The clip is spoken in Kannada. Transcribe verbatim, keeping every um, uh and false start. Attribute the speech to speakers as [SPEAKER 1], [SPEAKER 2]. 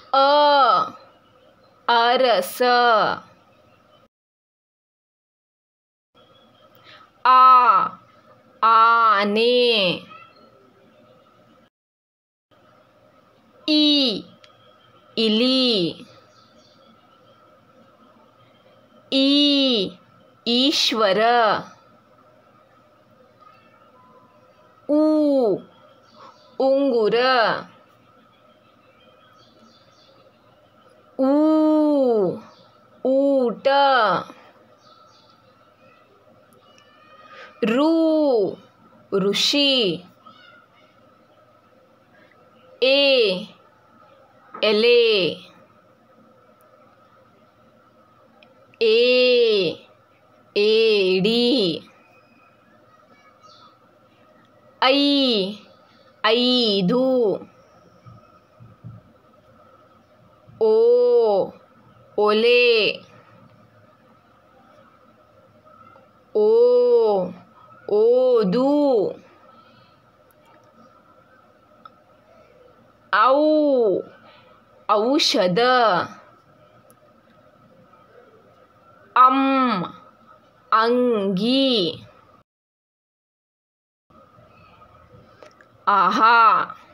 [SPEAKER 1] अ अरस आ आने ई इली ई ईश्वर ऊ उंगुर ऊ ऊट रू ऋषि ए एले ए एडी ऐ ಐದು ओ ओले ओ ಓದು ಔ ಔಷಧ ಅಂ ಅಂಗಿ ಆಹಾ